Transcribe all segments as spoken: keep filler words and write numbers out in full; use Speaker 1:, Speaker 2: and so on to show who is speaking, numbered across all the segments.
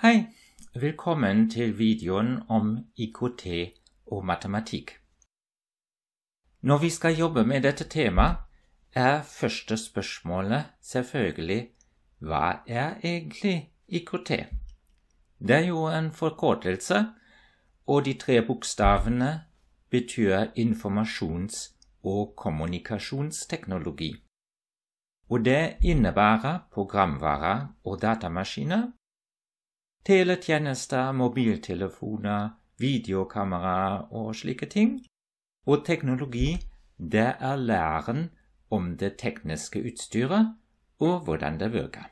Speaker 1: Hei, velkommen til videoen om I K T og matematikk. Når vi skal jobbe med dette temaet, er første spørsmålet selvfølgelig hva er egentlig I K T? Det er jo en forkortelse, og de tre bokstavene betyr informasjons- og kommunikasjonsteknologi. Og det innebærer programvarer og datamaskiner, teletjenester, mobiltelefoner, videokameraer og slike ting. Og teknologi, det er læren om det tekniske utstyret og hvordan det virker.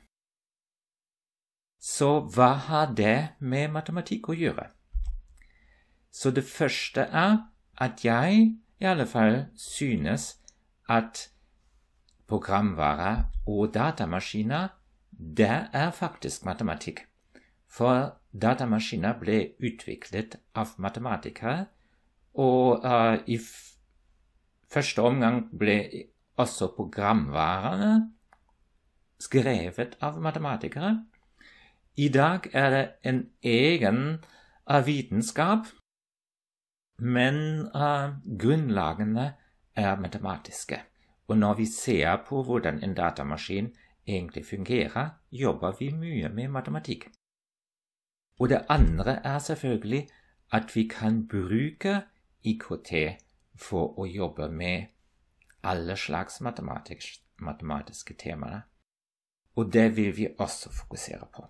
Speaker 1: Så hva har det med matematikk å gjøre? Så det første er at jeg i alle fall synes at programvarer og datamaskiner, det er faktisk matematikk. For datamaskiner ble utviklet av matematikere, og uh, i første omgang ble også programvarene skrevet av matematikere. I dag er det en egen uh, vitenskap, men uh, grunnlagene er matematiske. Og når vi ser på hvordan en datamaskin egentlig fungerer, jobber vi mye med matematikk. Og det andre er selvfølgelig at vi kan bruke I K T for å jobbe med alle slags matematiske temaer. Og det vil vi også fokusere på.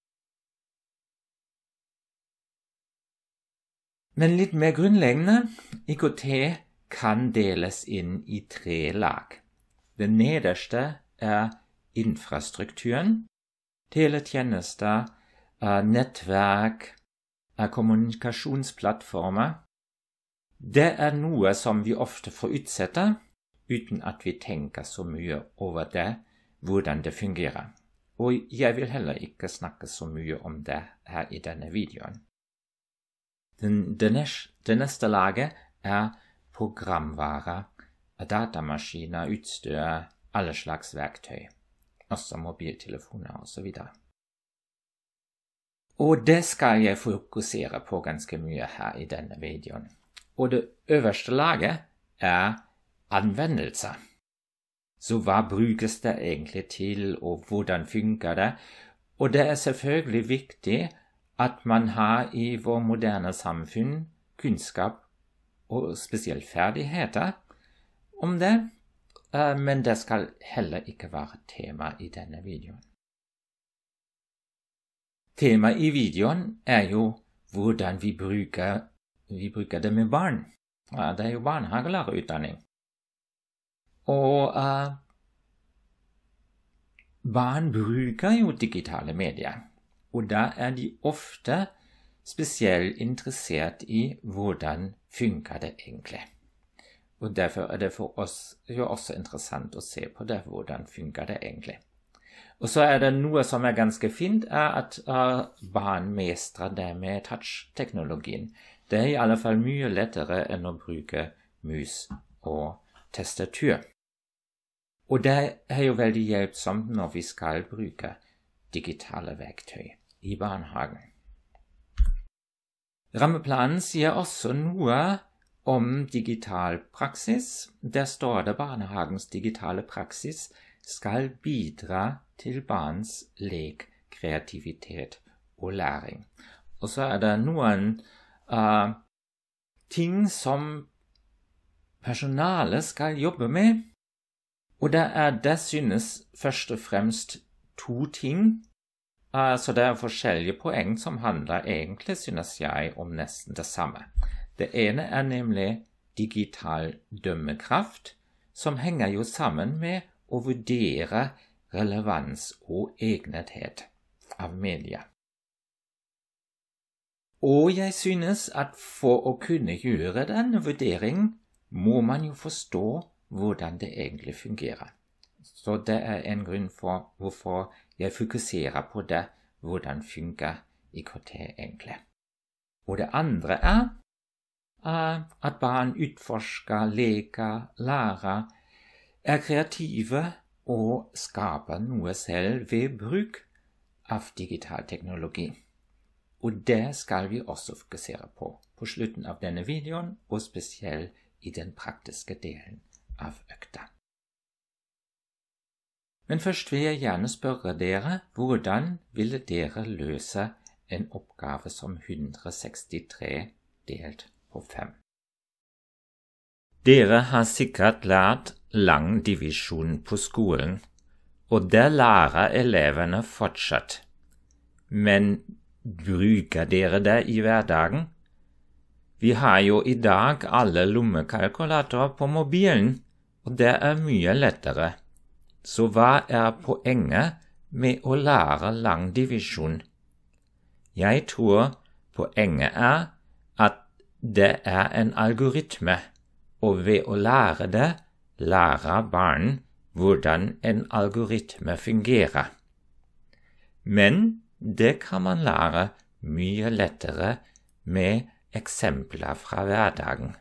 Speaker 1: Men litt mer grunnleggende, I K T kan deles inn I tre lag. Det nederste er infrastrukturen, teletjenester, nettverk, kommunikasjonsplattformer. Det er noe som vi ofte får utsette, uten at vi tenker så mye over det, hvordan det fungerer. Og jeg vil heller ikke snakke så mye om det her I denne videoen. Den, det, neste, det neste laget er programvarer, datamaskiner, utstyr, alle slags verktøy, også mobiltelefoner og så videre. Og det skal jeg fokusere på ganske mye her I denne videoen. Og det øverste laget er anvendelser. Så hva brukes det egentlig til, og hvordan funker det? Og det er selvfølgelig viktig at man har I vår moderne samfunn kunnskap og spesielt ferdigheter om det, men det skal heller ikke være tema I denne videoen. Temaet I videoen er jo hvordan vi bruker, vi bruker det med barn. Ja, det er jo barnehagelærerutdanning. Og uh, barn bruker jo digitale medier, og da er de ofte spesielt interessert I hvordan funker det egentlig. Og derfor er det for oss jo også interessant å se på det, hvordan funker det egentlig. Og så er det noe som er ganske fint, er at uh, barn mestrer det med touch-teknologien. Det er I alle fall mye lettere enn å bruke mus og tastatur. Og det er jo veldig hjelpsomt når vi skal bruke digitale verktøy I barnehagen. Rammeplanen sier også noe om digital praksis. Der står det barnehagens digitale praksis skal bidra til barns lek, kreativitet og læring. Og så er det noen uh, ting som personalet skal jobbe med, og det er det synes først og fremst to ting. Uh, så det er forskjellige poeng som handler egentlig, synes jeg, om nesten det samme. Det ene er nemlig digital dømmekraft, som henger jo sammen med å vurdere relevans og egnethet av media. Og jeg synes at for å kunne gjøre denne vurderingen, må man jo forstå hvordan det egentlig fungerer. Så det er en grunn for hvorfor jeg fokuserer på det, hvordan fungerer I K T egentlig. Og det andre er uh, at barn utforsker, leker, lærer, er kreative og skaper noe selv ved bruk av digital teknologi. og det skal vi også fokusere på på slutten av denne videoen, og spesielt i den praktiske delen av økta. Men først vil jeg gjerne spørre dere, hvordan ville dere løse en oppgave som one hundred sixty-three delt på fem? Dere har sikkert lært lang divisjon på skolen, og det lærer elevene fortsatt. Men bruker dere det i hverdagen? Vi har jo i dag alle lommekalkulatorer på mobilen, og det er mye lettere. Så hva er poenget med å lære lang divisjon? Jeg tror poenget er at det er en algoritme, og ved å lære det, lærer barn hvordan en algoritme fungerer. Men det kan man lære mye lettere med eksempler fra hverdagen.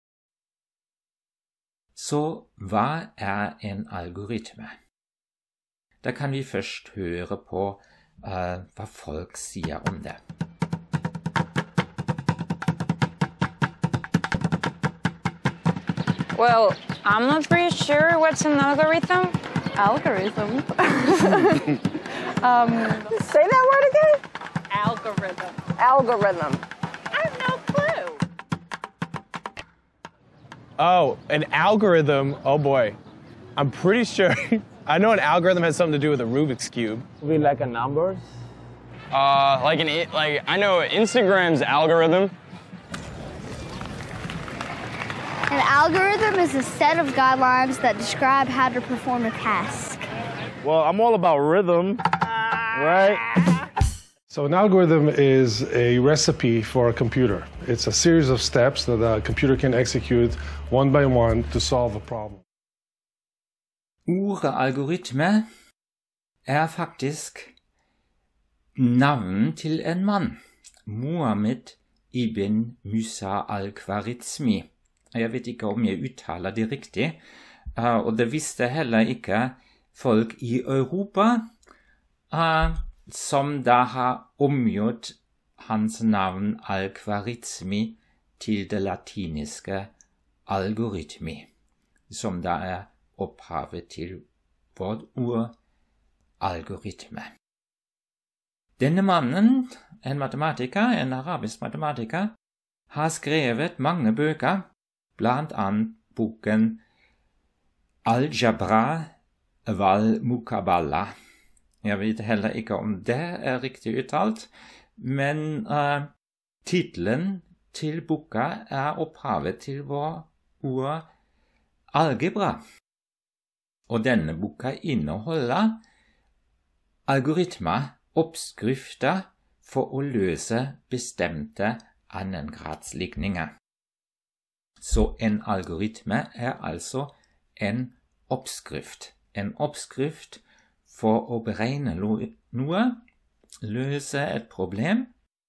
Speaker 1: Så hva er en algoritme? Da kan vi først høre på uh, hva folk sier om det.
Speaker 2: Well, I'm not pretty sure what's an algorithm.
Speaker 3: Algorithm. um, say that word again?
Speaker 2: Algorithm.
Speaker 3: Algorithm.
Speaker 2: I have no clue.
Speaker 4: Oh, an algorithm. Oh boy. I'm pretty sure. I know an algorithm has something to do with a Rubik's Cube.
Speaker 5: Be like a numbers?
Speaker 6: Uh, like an like I know Instagram's algorithm.
Speaker 7: An algorithm is a set of guidelines that describe how to perform a task.
Speaker 5: Well, I'm all about rhythm, right?
Speaker 8: So an algorithm is a recipe for a computer. It's a series of steps that a computer can execute one by one to solve a problem.
Speaker 1: Ordet algoritme er faktisk navn til en mann, Muhammad ibn Musa al-Khwarizmi. Jeg vet ikke om jeg uttaler det riktig, og det visste heller ikke folk i Europa, som da har omgjort hans navn al-Khwarizmi til det latiniske algoritmi, som da er opphavet til vårt ord algoritme. Denne mannen, en matematiker, en arabisk matematiker, har skrevet mange bøker, blant annet boken Al-Jabra wal-Muqabala. Jeg vet heller ikke om det er riktig uttalt, men uh, titlen til boka er opphavet til vår ord algebra. Og denne boka inneholder algoritmer, oppskrifter for å løse bestemte annengradsligninger. Så en algoritme er altså en oppskrift. En oppskrift for å beregne noe, løse et problem.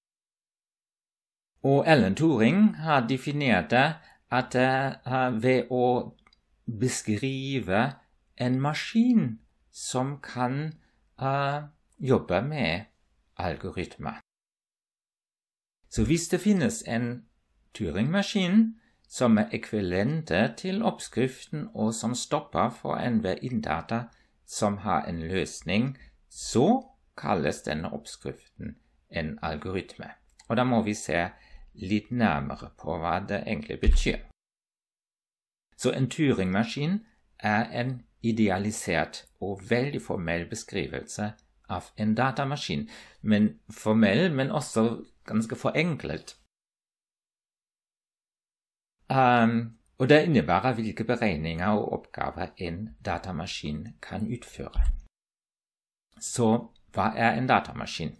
Speaker 1: Og Alan Turing har definert det at uh, ved å beskrive en maskin som kan uh, jobbe med algoritmer. Så hvis det finnes en Turing-maskin som er ekvivalente til oppskriften og som stopper for enhver inndata som har en løsning, så kalles denne oppskriften en algoritme. Og da må vi se litt nærmere på hva det egentlig betyr. Så en Turing-maskin er en idealisert og veldig formell beskrivelse av en datamaskin, men formell, men også ganske forenklet. Um, og det innebærer hvilke beregninger og oppgaver en datamaskin kan utføre. Så hva er en datamaskin?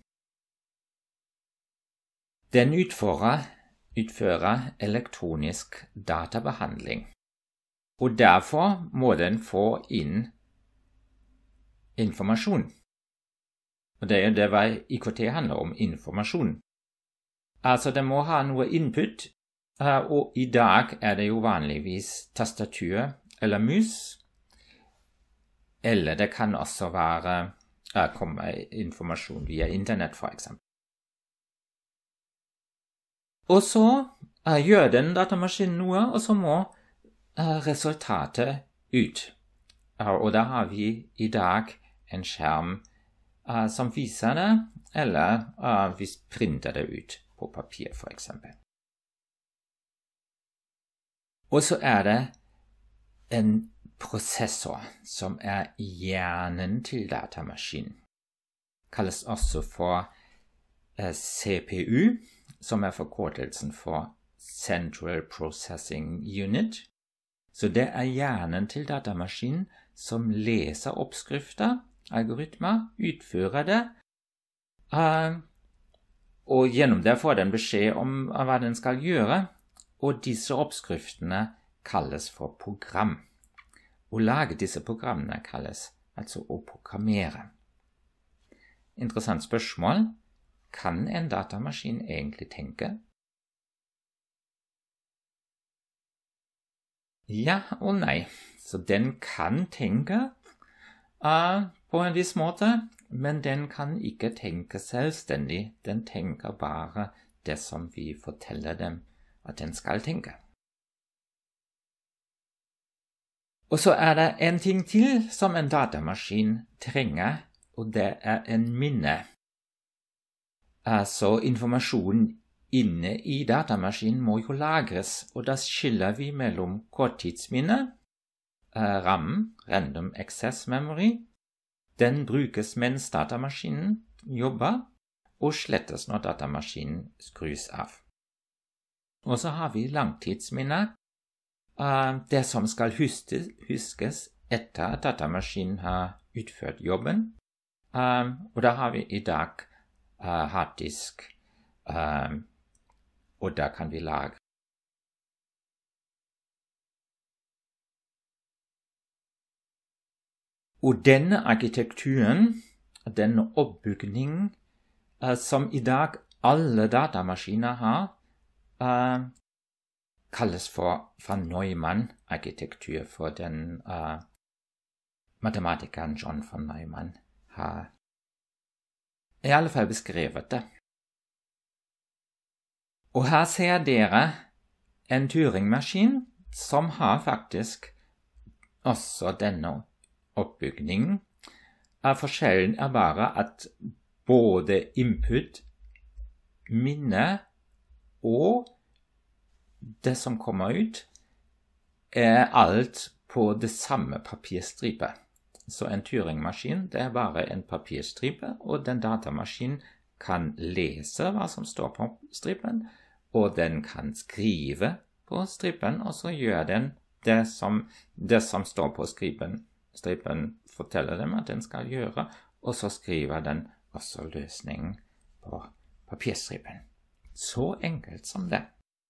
Speaker 1: Den utfører, utfører elektronisk databehandling, og derfor må den få inn informasjon. Og det er det hva I K T handler om, informasjon. Altså, den må ha noe input, og I dag er det jo vanligvis tastatur eller mus, eller det kan også være, komme informasjon via internett for eksempel. Og så uh, gjør den datamaskinen noe, og så må uh, resultatet ut. Uh, og da har vi i dag en skjerm uh, som viser det, eller uh, vi printer det ut på papir for eksempel. Og så er det en prosessor som er hjernen til datamaskinen. Kalles også for eh, C P U, som er forkortelsen for Central Processing Unit. Så det er hjernen til datamaskinen som leser oppskrifter, algoritmer, utfører det, uh, og gjennom det får den beskjed om uh, hva den skal gjøre, og disse oppskriftene kalles for program. Å lage disse programmene kalles altså å programmere. Interessant spørsmål. Kan en datamaskin egentlig tenke? Ja og nei. Så den kan tenke uh, på en viss måte, men den kan ikke tenke selvstendig. Den tenker bare det som vi forteller dem at den skal tenke. Og så er det en ting til som en datamaskin trenger, og det er en minne. Altså informasjonen inne i datamaskinen må jo lagres, og da skiller vi mellom korttidsminne, RAM, Random Access Memory. Den brukes mens datamaskinen jobber, og slettes når datamaskinen skrus av. Og så har vi langtidsminne, det som skal huskes etter at datamaskinen har utført jobben. Og da har vi i dag harddisk, og da kan vi lagre. Og denne arkitekturen, denne oppbygningen, som i dag alle datamaskiner har, kalles for von Neumann-arkitektur, for den uh, matematikeren John von Neumann har i alle fall beskrevet det. Og her ser dere en Turing-maskin som har faktisk også denne oppbygningen. Forskjellen er bare at både input, minne og det som kommer ut, er alt på det samme papirstripet. Så en Turing-maskin, det er bare en papirstripe, og den datamaskinen kan lese hva som står på stripen, og den kan skrive på stripen, og så gjør den det som, det som står på stripen. Stripen forteller dem at den skal gjøre, og så skriver den også løsningen på papirstripen. Så enkelt som det.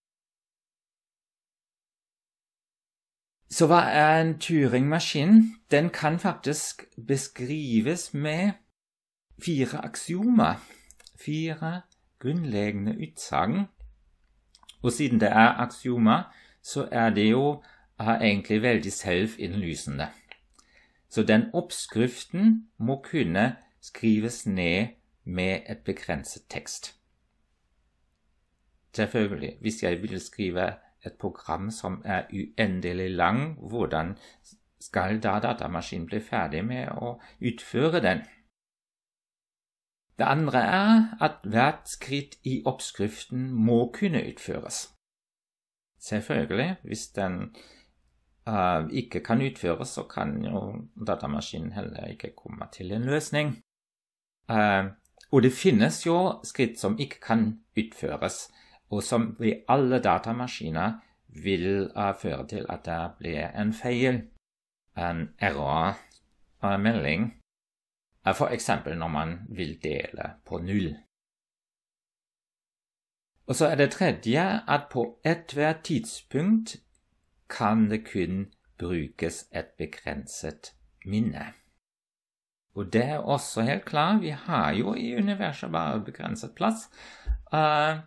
Speaker 1: Så hva er en Turing-maskin? Den kan faktisk beskrives med fire aksiomer, fire grunnleggende utsagn. Og siden det er aksiomer, så er det jo egentlig veldig selvinnlysende. Så den oppskriften må kunne skrives ned med et begrenset tekst. Selvfølgelig, hvis jeg vil skrive et program som er uendelig lang, hvordan skal da datamaskinen bli ferdig med å utføre den? Det andre er at hvert skritt i oppskriften må kunne utføres. Selvfølgelig, hvis den uh, ikke kan utføres, så kan jo datamaskinen heller ikke komme til en løsning. Uh, og det finnes jo skritt som ikke kan utføres, og som ved alle datamaskiner vil uh, føre til at det blir en feil, en error-melding, uh, for eksempel når man vil dele på null. Og så er det tredje at på ethvert tidspunkt kan det kun brukes et begrenset minne. Og det er også helt klart, vi har jo i universet bare begrenset plass, uh,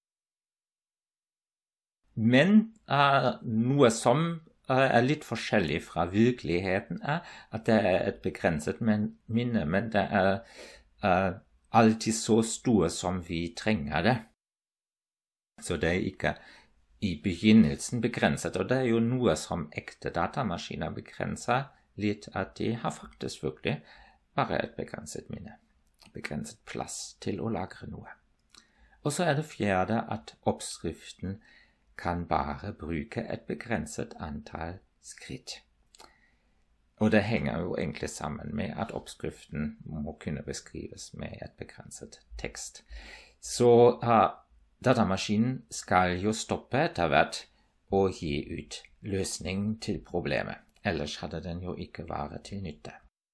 Speaker 1: Men uh, noe som uh, er litt forskjellig fra virkeligheten er at det er et begrenset minne, men det er uh, alltid så store som vi trenger det. Så det er ikke i begynnelsen begrenset, og det er jo noe som ekte datamaskiner begrenser litt, at de har faktisk virkelig bare et begrenset minne, begrenset plass til å lagre noe. Og så er det fjerde at oppskriften kan bare bruke et begrenset antall skritt. Og det henger jo egentlig sammen med at oppskriften må kunne beskrives med et begrenset tekst. Så uh, datamaskinen skal jo stoppe etter hvert og gi ut løsning til problemet. Ellers hadde den jo ikke vært til nytte.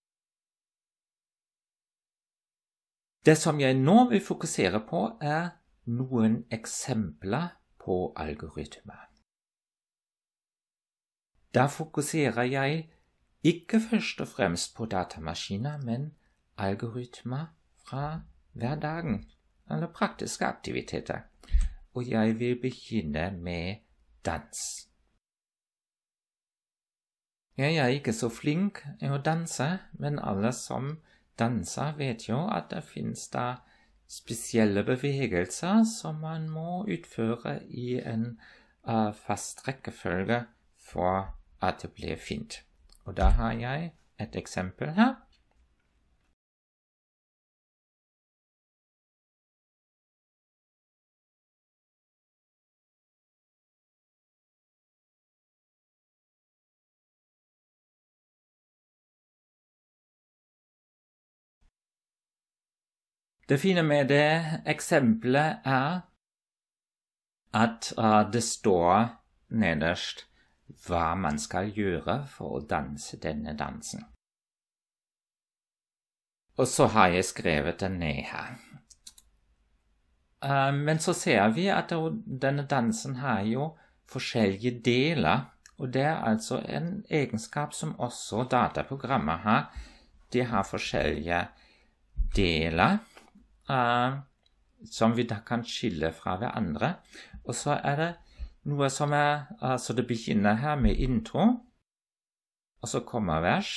Speaker 1: Det som jeg nå vil fokusere på, er noen eksempler på algoritmer. Da fokuserer jeg ikke først og fremst på datamaskiner, men algoritmer fra hverdagen, eller praktiske aktiviteter. Og jeg vil begynne med dans. Jeg er ikke så flink i å danse, men alle som danser vet jo at det finnes da spesielle bevegelser som man må utføre i en uh, fast rekkefølge for at det blir fint. Og da har jeg et eksempel her. Det fine med det eksempelet er at uh, det står nederst hva man skal gjøre for å danse denne dansen. Og så har jeg skrevet det ned her. Uh, men så ser vi at denne dansen har jo forskjellige deler, og det er altså en egenskap som også dataprogrammer har. De har forskjellige deler, Uh, som vi da kan skille fra hverandre. Og så er det noe som er, altså det begynner her med intro, og så kommer vers,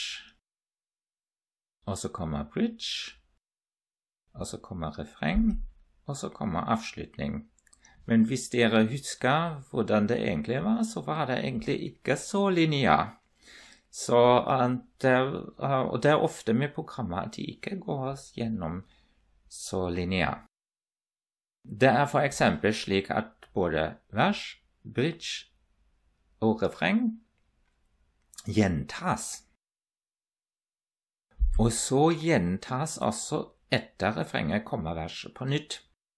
Speaker 1: og så kommer bridge, og så kommer refreng, og så kommer avslutning. Men hvis dere husker hvordan det egentlig var, så var det egentlig ikke så linear. Så, uh, det, uh, og det er ofte med programmer at de ikke går gjennom så linear. Det er for eksempel slik at både vers, bridge og refreng gjentas. Og så gjentas også etter refrenget kommer verset på nytt.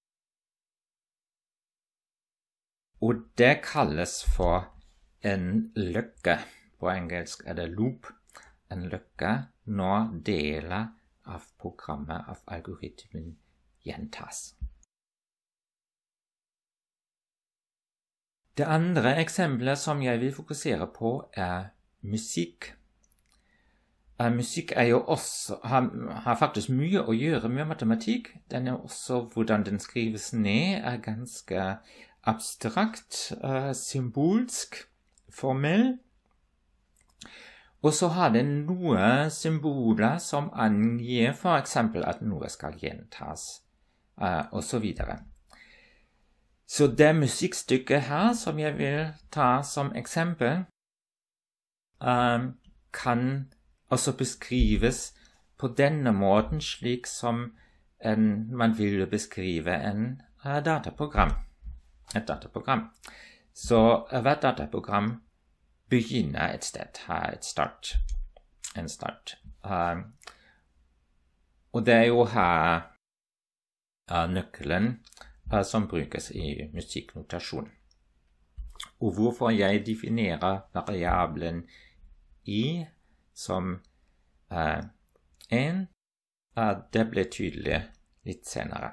Speaker 1: Og det kalles for en løkke. På engelsk er det loop. En løkke når deler av programmet av algoritmen gjentas. Det andre eksempelet som jeg vil fokusere på er musikk. Uh, musikk er jo også, har, har faktisk mye å gjøre med matematikk. Den er også, hvordan den skrives ned, er ganske abstrakt, uh, symbolsk, formell. Og så har den noen symboler som angir for eksempel at noe skal gjentas, uh, og så videre. Så det musikkstykket her som jeg vil ta som eksempel, uh, kan også beskrives på denne måten, slik som en, man vil beskrive en uh, dataprogram. Et dataprogram. Så uh, hvert dataprogram begynner et sted, har et start, en start. Uh, og det er jo her uh, nøkkelen uh, som brukes i musikknotasjon. Og hvorfor jeg definerer variablen i som uh, en, uh, det ble tydelig litt senere.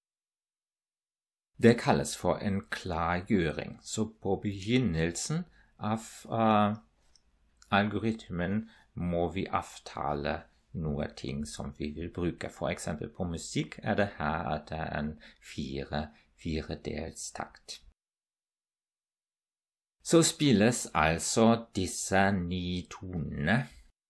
Speaker 1: Det kalles for en klargjøring, så på begynnelsen av uh, algoritmen må vi avtale noe ting som vi vil bruke. For eksempel på musikk er det her at det er en fire, firedelstakt. Så spilles altså disse ni tonene.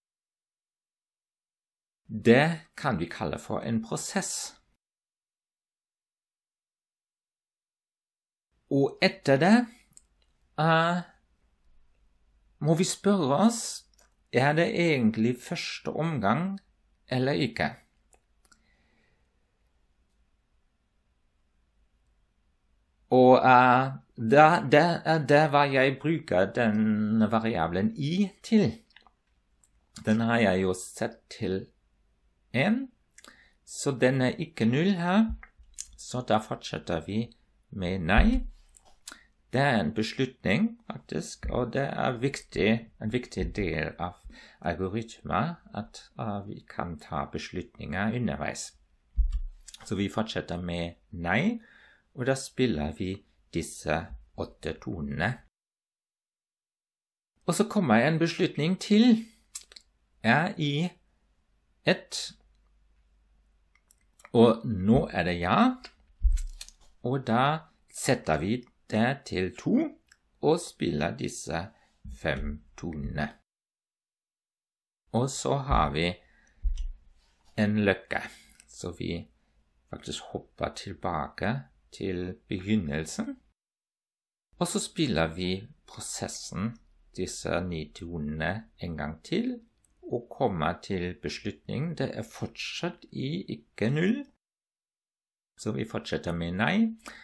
Speaker 1: Det kan vi kalle for en prosess. Og etter det uh, må vi spørre oss, er det egentlig første omgang eller ikke? Og uh, det er hva jeg bruker den variablen i til. Den har jeg jo sett til en, så den er ikke null her, så da fortsetter vi med nei. Det er en beslutning, faktisk, og det er viktig, en viktig del av algoritmer at uh, vi kan ta beslutninger underveis. Så vi fortsetter med nei, og da spiller vi disse åtte tonene. Og så kommer en beslutning til, er i ett, og nå er det ja, og da setter vi det til to, og spiller disse fem tonene. Og så har vi en løkke, så vi faktisk hopper tilbake til begynnelsen, og så spiller vi prosessen, disse ni tonene en gang til, og kommer til beslutningen. Det er fortsatt i ikke null, så vi fortsetter med nei.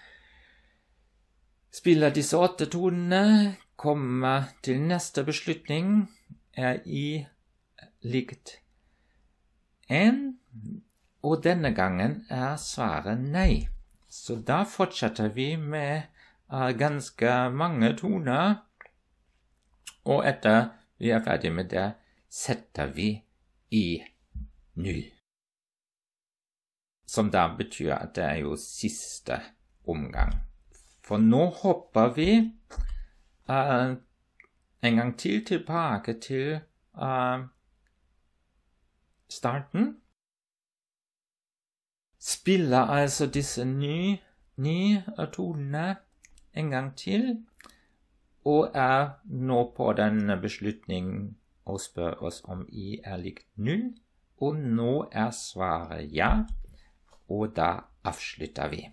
Speaker 1: Spiller disse åtte tonene, kommer til neste beslutning, er i likt en, og denne gangen er svaret nei. Så da fortsetter vi med uh, ganske mange toner, og etter vi er ferdig med det, setter vi i null. Som da betyr at det er jo siste omgang. For nå hopper vi uh, en gang til tilbake til uh, starten. Spiller altså disse ni, ni tonene en gang til, og er nå på denne beslutningen og spør oss om i er likt null, og nå er svaret ja, og da avslutter vi.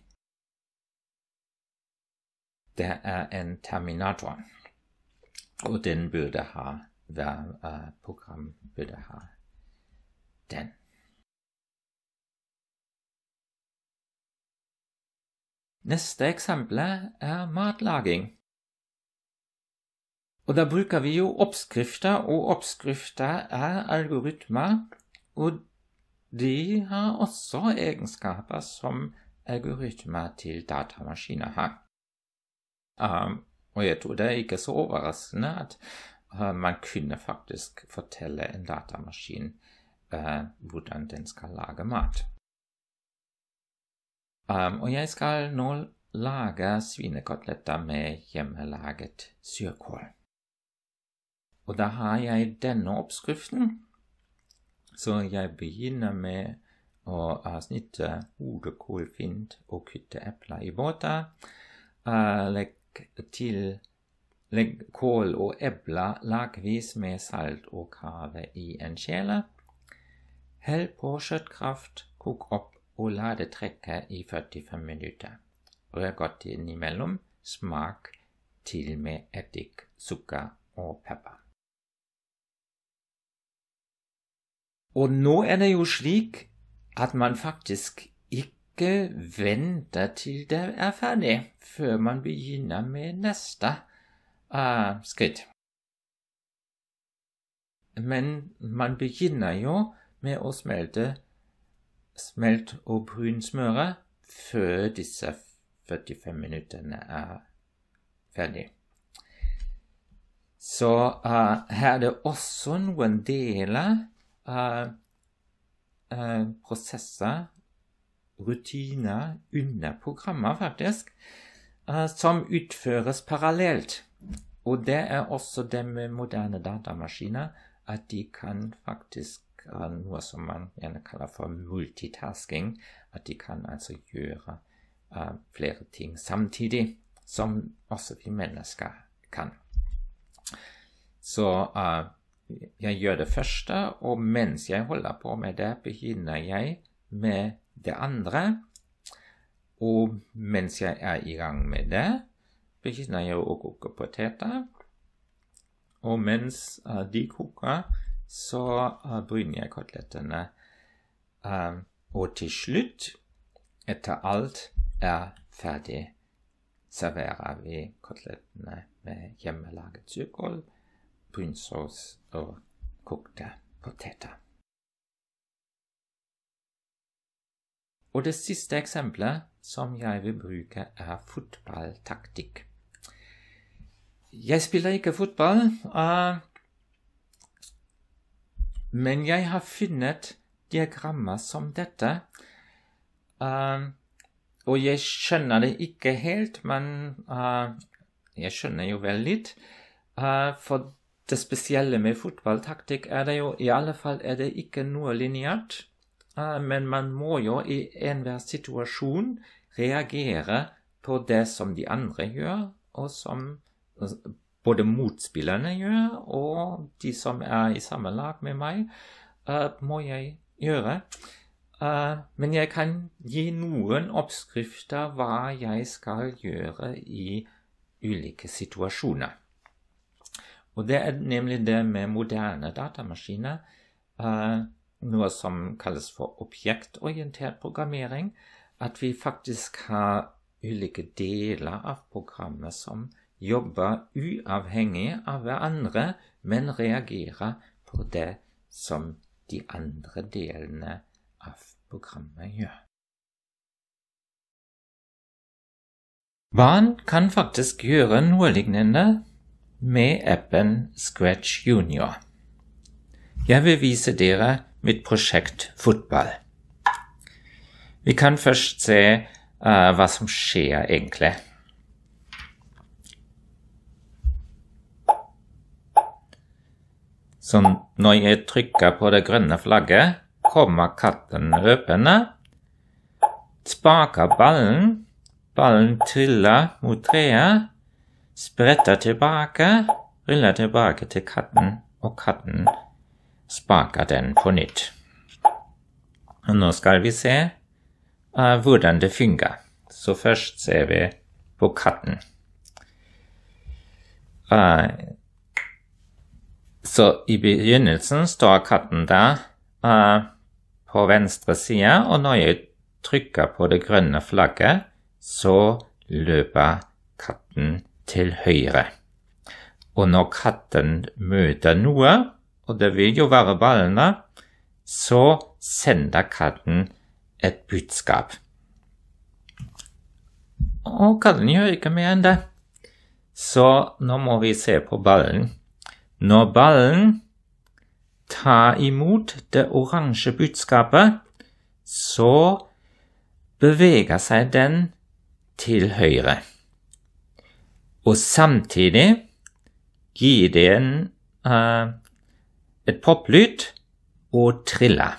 Speaker 1: Det er en terminator, og den burde ha, hver uh, program burde ha den. Neste eksempel er matlaging. Og da bruker vi jo oppskrifter, og oppskrifter er algoritmer, og de har også egenskaper som algoritmer til datamaskiner har. Um, og jeg tror det er ikke så overraskende at uh, man kunne faktisk fortelle en datamaskin uh, hvordan den skal lage mat. Um, og jeg skal nå lage svinekoteletter med hjemmelaget syrkål. Og da har jeg denne oppskriften, så jeg begynner med å uh, snitte hodekål fint og kutte epler i båter. Uh, legg til legg kål og epler lagvis med salt og karve i en kjele. Hell på kjøttkraft, kok opp og la det trekke i førtifem minutter. Rør godt innimellom, smak til med eddik, sukker og pepper. Og nå er det jo slik at man faktisk ikke venter til det er ferdig, før man begynner med neste uh, skritt. Men man begynner jo med å smelte smelt og brunsmøre før disse førtifem minutterne er ferdig. Så uh, her er det også noen deler uh, uh, prosesser, rutiner under programmer faktisk, uh, som utføres parallelt. Og det er også det med moderne datamaskiner, at de kan faktisk uh, noe som man gjerne kaller for multitasking, at de kan altså gjøre uh, flere ting samtidig, som også vi mennesker kan. Så uh, jeg gjør det første, og mens jeg holder på med det, begynner jeg med det andre. Og mens jeg er i gang med det, begynner jeg å koke poteter. Og mens uh, de koker, så uh, bryner jeg kotelettene. Uh, og til slutt, etter alt er ferdig, serverer vi kotelettene med hjemmelaget surkål, brunsaus og kokte poteter. Og det siste eksempelet som jeg vil bruke er fotballtaktikk. Jeg spiller ikke fotball, uh, men jeg har funnet diagrammer som dette. Uh, og jeg skjønner det ikke helt, men uh, jeg skjønner jo vel litt. Uh, for det spesielle med fotballtaktikk er det jo, i alle fall er det ikke noe lineært. Uh, men man må jo i enhver situasjon reagere på det som de andre gjør, og som både motspillerne gjør, og de som er i samme lag med meg, uh, må jeg gjøre. Uh, men jeg kan gi noen oppskrifter hva jeg skal gjøre i ulike situasjoner. Og det er nemlig det med moderne datamaskiner, uh, noe som kalles for objektorientert programmering, at vi faktisk har ulike deler av programmet som jobber uavhengig av hverandre, men reagerer på det som de andre delene av programmet gjør. Man kan faktisk gjøre noe lignende med appen Scratch Junior. Jeg vil vise dere mitt prosjekt fotball. Vi kan først se uh, hva som skjer egentlig. Så når jeg trykker på det grønne flagget, kommer katten løpende, sparker ballen, ballen triller mot treet, spretter tilbake, ruller tilbake til katten, og katten sparker den på nytt. Og nå skal vi se uh, hvordan det fungerer. Så først ser vi på katten. Uh, så i begynnelsen står katten der uh, på venstre side, og når jeg trykker på det grønne flagget, så løper katten til høyre. Og når katten møter noe, og det vil jo være ballene, så sender katten et budskap. Og katten gjør ikke mer enn det. Så nå må vi se på ballen. Når ballen tar imot det oransje budskapet, så beveger seg den til høyre. Og samtidig gir den uh, et poplyd og triller.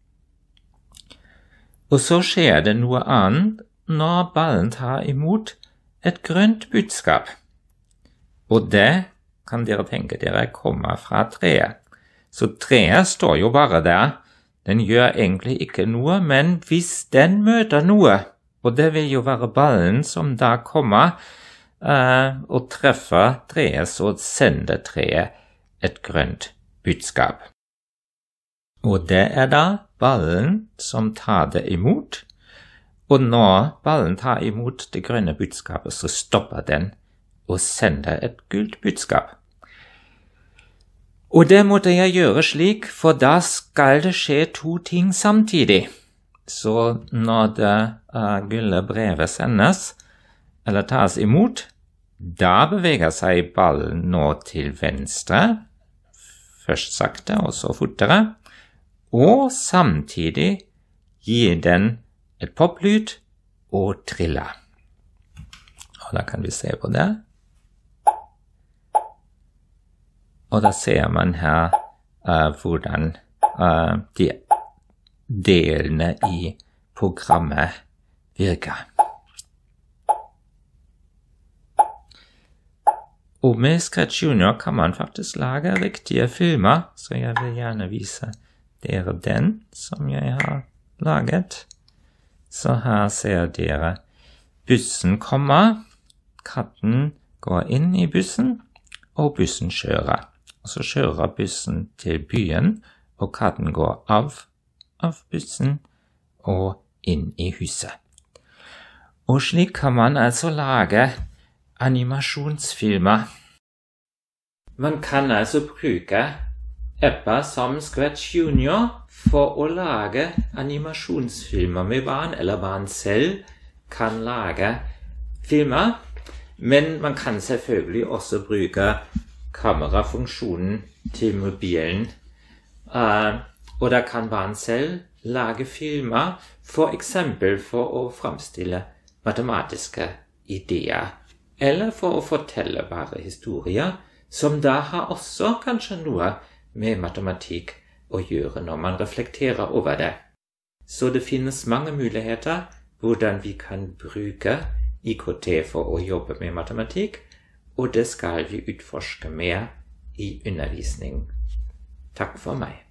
Speaker 1: Og så skjer det noe annet når ballen tar imot et grønt budskap. Og det kan dere tenke dere kommer fra treet. Så treet står jo bare der. Den gjør egentlig ikke noe, men hvis den møter noe, og det vil jo være ballen som da kommer uh, og treffer treet, så sender treet et grønt budskap. Og det er da ballen som tar det imot, og når ballen tar imot det grønne budskapet, så stopper den og sender et gult budskap. Og det måtte jeg gjøre slik, for da skal det skje to ting samtidig. Så når det uh, gule brevet sendes, eller tas imot, da beveger seg ballen nå til venstre, først sakte og så fortere, og samtidig gir den et poplyd og triller. Og da kan vi se på det. Og da ser man her uh, hvordan uh, de delene i programmet virker. Og med Scratch Junior kan man faktisk lage riktige filmer, så jeg vil gjerne vise dere den som jeg har laget. Så her ser dere bussen kommer, katten går inn i bussen, og bussen kjører. Og så kjører bussen til byen, og katten går av av bussen og inn i huset. Og slik kan man altså lage animasjonsfilmer. Man kan altså bruke apper som Scratch Junior for å lage animasjonsfilmer med barn, eller barn selv kan lage filmer, men man kan selvfølgelig også bruke kamerafunksjonen til mobilen. Uh, og da kan barn selv lage filmer, for eksempel for å fremstille matematiske ideer, eller for å fortelle bare historier, som da har også kanskje noe med matematikk å gjøre når man reflekterer over det. Så det finnes mange muligheter hvordan vi kan bruke I K T for å jobbe med matematikk, og det skal vi utforske mer I undervisning. Takk for meg.